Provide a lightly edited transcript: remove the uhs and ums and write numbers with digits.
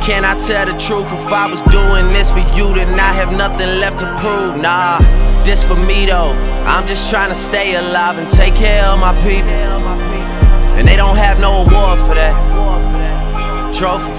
Can I tell the truth? If I was doing this for you, then I have nothing left to prove. Nah, this for me though. I'm just trying to stay alive and take care of my people. And they don't have no award for that. Trophies.